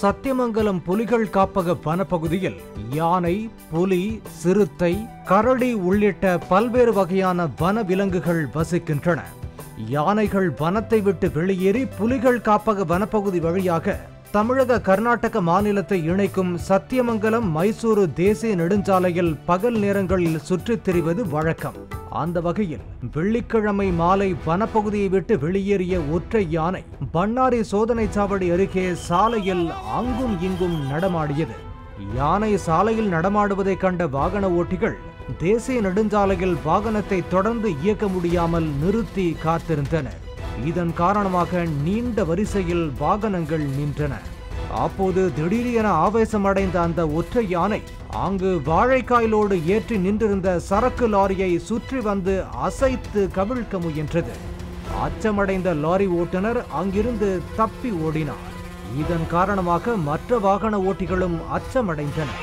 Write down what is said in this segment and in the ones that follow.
சத்தியமங்கலம் புலிகள் காப்பக வனப்பகுதியில் யானை, புலி, சிறுத்தை, கரடி உள்ளிட்ட பல்வேறு வகையான வன விலங்குகள் வசிக்கின்றன. யானைகள் வனத்தை விட்டு வெளியேறி புலிகள் காப்பக வனப்பகுதி வழியாக தமிழக கர்நாடக மாநிலத்தை இணைக்கும் சத்தியமங்கலம் மைசூரு தேசிய நெடுஞ்சாலையில் பகல் நேரங்களில் சுற்றித் திரிவது வழக்கம். அந்த வகையில் வெள்ளிக்கிழமை மாலை வனப்பகுதியை விட்டு வெளியேறிய ஒற்றை யானை பண்ணாரி சோதனை சாவடி அருகே சாலையில் அங்கும் இங்கும் நடமாடியது. யானை சாலையில் நடமாடுவதை கண்ட வாகன ஓட்டிகள் தேசிய நெடுஞ்சாலையில் வாகனத்தை தொடர்ந்து இயக்க முடியாமல் நிறுத்தி காத்திருந்தனர். இதன் காரணமாக நீண்ட வரிசையில் வாகனங்கள் நின்றன. அப்போது திடீரென ஆவேசமடைந்த அந்த ஒற்றை யானை அங்கு வாழைக்காயிலோடு ஏற்றி நின்றிருந்த சரக்கு லாரியை சுற்றி வந்து அசைத்து கவிழ்க்க முயன்றது. அச்சமடைந்த லாரி ஓட்டுநர் அங்கிருந்து தப்பி ஓடினார். இதன் காரணமாக மற்ற வாகன ஓட்டிகளும் அச்சமடைந்தனர்.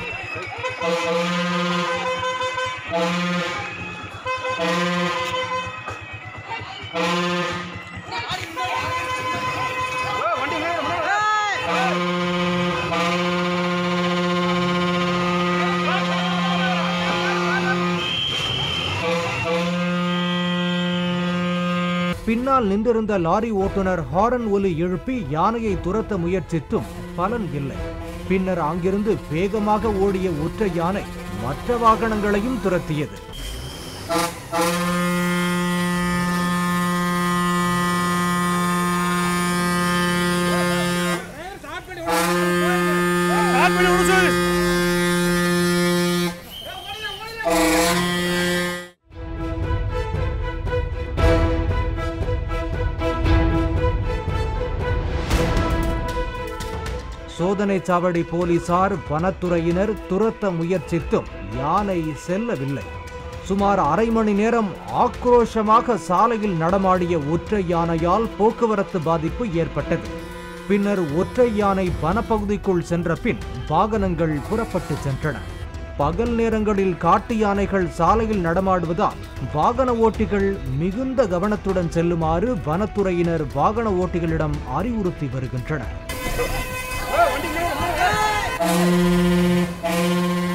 பின்னால் நின்றிருந்த லாரி ஓட்டுநர் ஹாரன் ஒலி எழுப்பி யானையை துரத்த முயற்சித்தும் பலன் இல்லை. பின்னர் அங்கிருந்து வேகமாக ஓடிய ஒற்றை யானை மற்ற வாகனங்களையும் துரத்தியது. சோதனை சாவடி போலீசார், வனத்துறையினர் துரத்த முயற்சித்தும் யானை செல்லவில்லை. சுமார் அரை மணி நேரம் ஆக்ரோஷமாக சாலையில் நடமாடிய ஒற்றை யானையால் போக்குவரத்து பாதிப்பு ஏற்பட்டது. பின்னர் ஒற்றை யானை வனப்பகுதிக்குள் சென்ற பின் வாகனங்கள் புறப்பட்டு சென்றன. பகல் நேரங்களில் காட்டு யானைகள் சாலையில் நடமாடுவதால் வாகன ஓட்டிகள் மிகுந்த கவனத்துடன் செல்லுமாறு வனத்துறையினர் வாகன ஓட்டிகளிடம் அறிவுறுத்தி வருகின்றனர்.